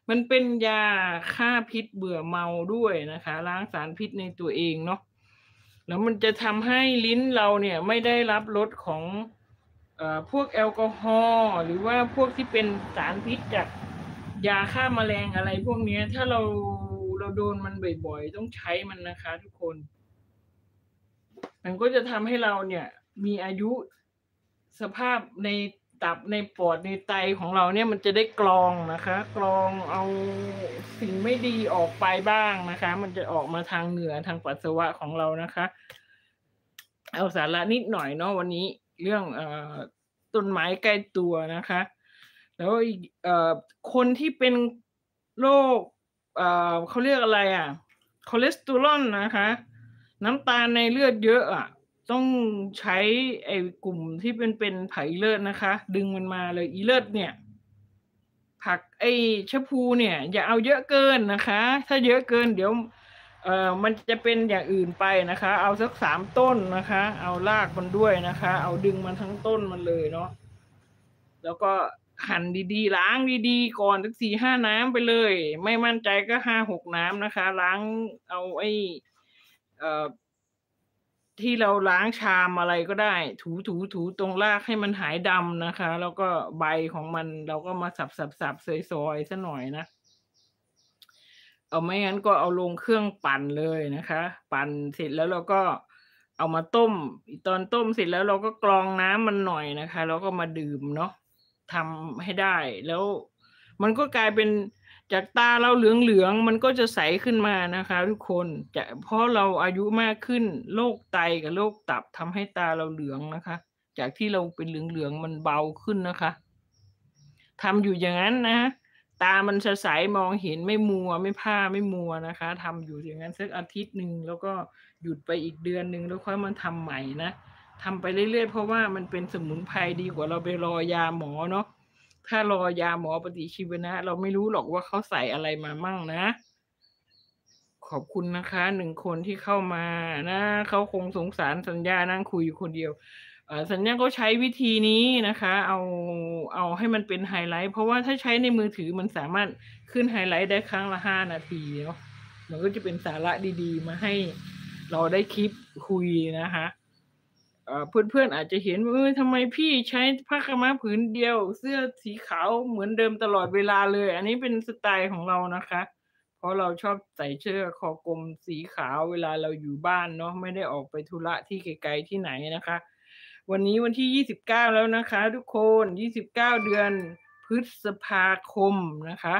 มันเป็นยาฆ่าพิษเบื่อเมาด้วยนะคะล้างสารพิษในตัวเองเนาะแล้วมันจะทำให้ลิ้นเราเนี่ยไม่ได้รับรสของพวกแอลกอฮอล์หรือว่าพวกที่เป็นสารพิษจากยาฆ่าแมลงอะไรพวกเนี้ยถ้าเราโดนมันบ่อยๆต้องใช้มันนะคะทุกคนมันก็จะทำให้เราเนี่ยมีอายุสภาพในตับในปอดในไตของเราเนี่ยมันจะได้กรองนะคะกรองเอาสิ่งไม่ดีออกไปบ้างนะคะมันจะออกมาทางเหงื่อทางปัสสาวะของเรานะคะเอาสาระนิดหน่อยเนาะวันนี้เรื่องต้นไม้ใกล้ตัวนะคะแล้วอีกคนที่เป็นโรคเขาเรียกอะไรอะคอเลสเตอรอลนะคะน้ำตาลในเลือดเยอะอะต้องใช้ไอ้กลุ่มที่เป็นผักอีเลิศนะคะดึงมันมาเลยอีเลิศเนี่ยผักไอ้ชะพลูเนี่ยอย่าเอาเยอะเกินนะคะถ้าเยอะเกินเดี๋ยวมันจะเป็นอย่างอื่นไปนะคะเอาสัก3ต้นนะคะเอารากมันด้วยนะคะเอาดึงมันทั้งต้นมันเลยเนาะแล้วก็หั่นดีๆล้างดีๆก่อนสัก4-5น้ำไปเลยไม่มั่นใจก็5-6น้ำนะคะล้างเอาไอ้เอ่อที่เราล้างชามอะไรก็ได้ถูๆๆตรงรากให้มันหายดำนะคะแล้วก็ใบของมันเราก็มาสับๆๆซอยๆสักหน่อยนะเอาไม่งั้นก็เอาลงเครื่องปั่นเลยนะคะปั่นเสร็จแล้วเราก็เอามาต้มตอนต้มเสร็จแล้วเราก็กรองน้ำมันหน่อยนะคะแล้วก็มาดื่มเนาะทำให้ได้แล้วมันก็กลายเป็นจากตาเราเหลืองๆมันก็จะใสขึ้นมานะคะทุกคนจะเพราะเราอายุมากขึ้นโรคไตกับโรคตับทำให้ตาเราเหลืองนะคะจากที่เราเป็นเหลืองๆมันเบาขึ้นนะคะทำอยู่อย่างงั้นนะตามันจะใสมองเห็นไม่มัวไม่พร่าไม่มัวนะคะทำอยู่อย่างงั้นสักอาทิตย์หนึ่งแล้วก็หยุดไปอีกเดือนหนึ่งแล้วค่อยมาทำใหม่นะทำไปเรื่อยๆเพราะว่ามันเป็นสมุนไพรดีกว่าเราไปรอยาหมอเนาะถ้ารอยาหมอปฏิชีวนะเราไม่รู้หรอกว่าเขาใส่อะไรมามั่งนะ ขอบคุณนะคะ1คนที่เข้ามานะเขาคงสงสารสัญญานั่งคุยอยู่คนเดียวสัญญาก็ใช้วิธีนี้นะคะเอาให้มันเป็นไฮไลต์เพราะว่าถ้าใช้ในมือถือมันสามารถขึ้นไฮไลต์ได้ครั้งละ5นาทีเนาะมันก็จะเป็นสาระดีๆมาให้เราได้คิดคุยนะคะเพื่อนๆอาจจะเห็นว่าเออทำไมพี่ใช้ผ้าขาวม้าผืนเดียวเสื้อสีขาวเหมือนเดิมตลอดเวลาเลยอันนี้เป็นสไตล์ของเรานะคะ เพราะเราชอบใส่เสื้อคอกลมสีขาวเวลาเราอยู่บ้านเนาะไม่ได้ออกไปธุระที่ไกลๆที่ไหนนะคะวันนี้วันที่29แล้วนะคะทุกคน29เดือนพฤษภาคมนะคะ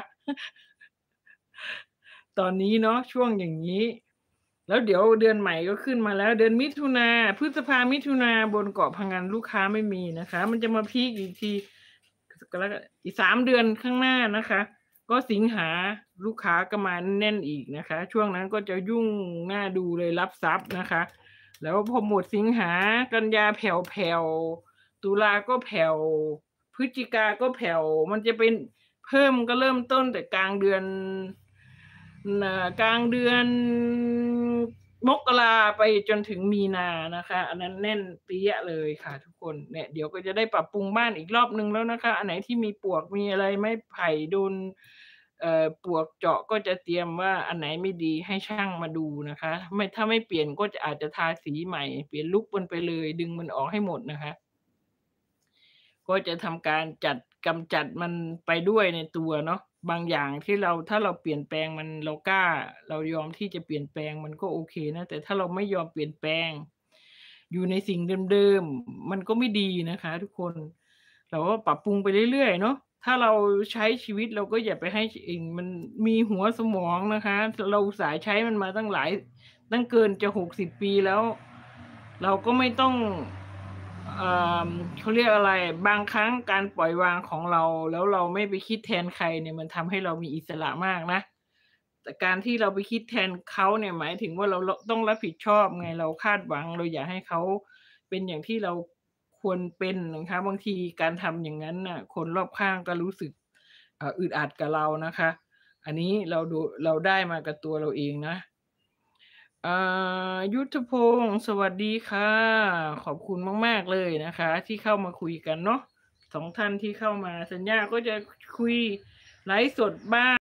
ตอนนี้เนาะช่วงอย่างงี้แล้วเดี๋ยวเดือนใหม่ก็ขึ้นมาแล้วเดือนมิถุนาพฤษภามิถุนาบนเกาะพะงันลูกค้าไม่มีนะคะมันจะมาพีกอีกทีกรกอีก3เดือนข้างหน้านะคะก็สิงหาลูกค้าก็มาแน่นอีกนะคะช่วงนั้นก็จะยุ่งน่าดูเลยรับทรัพย์นะคะแล้วพอหมดสิงหากันยาแผ่วๆตุลาก็แผ่วพฤศจิกาก็แผ่วมันจะเป็น เพิ่มก็เริ่มต้นแต่กลางเดือนกลางเดือนมกราไปจนถึงมีนานะคะอันนั้นแน่นเปี้ยเลยค่ะทุกคนเนี่ยเดี๋ยวก็จะได้ปรับปรุงบ้านอีกรอบหนึ่งแล้วนะคะอันไหนที่มีปลวกมีอะไรไม้ไผ่โดนปลวกเจาะก็จะเตรียมว่าอันไหนไม่ดีให้ช่างมาดูนะคะไม่ถ้าไม่เปลี่ยนก็จะอาจจะทาสีใหม่เปลี่ยนลุกมันไปเลยดึงมันออกให้หมดนะคะ ก็จะทำการกำจัดมันไปด้วยในตัวเนาะบางอย่างที่เราถ้าเราเปลี่ยนแปลงมันเรากล้าเรายอมที่จะเปลี่ยนแปลงมันก็โอเคนะแต่ถ้าเราไม่ยอมเปลี่ยนแปลงอยู่ในสิ่งเดิมๆมันก็ไม่ดีนะคะทุกคนเราก็ปรับปรุงไปเรื่อยๆเนาะถ้าเราใช้ชีวิตเราก็อย่าไปให้มันมีหัวสมองนะคะเราอุตส่าห์ใช้มันมาตั้งเกินจะ60ปีแล้วเราก็ไม่ต้อง เอ่เขาเรียกอะไรบางครั้งการปล่อยวางของเราแล้วเราไม่ไปคิดแทนใครเนี่ยมันทำให้เรามีอิสระมากนะแต่การที่เราไปคิดแทนเขาเนี่ยหมายถึงว่าเราต้องรับผิดชอบไงเราคาดหวังเราอยากให้เขาเป็นอย่างที่เราควรเป็นนะคะบางทีการทำอย่างงั้นน่ะคนรอบข้างก็รู้สึกอึดอัดกับเรานะคะอันนี้เราได้มากับตัวเราเองนะ ยุทธพงศ์สวัสดีค่ะขอบคุณมากๆเลยนะคะที่เข้ามาคุยกันเนาะ2ท่านที่เข้ามาสัญญาก็จะคุยไลฟ์สดบ้าง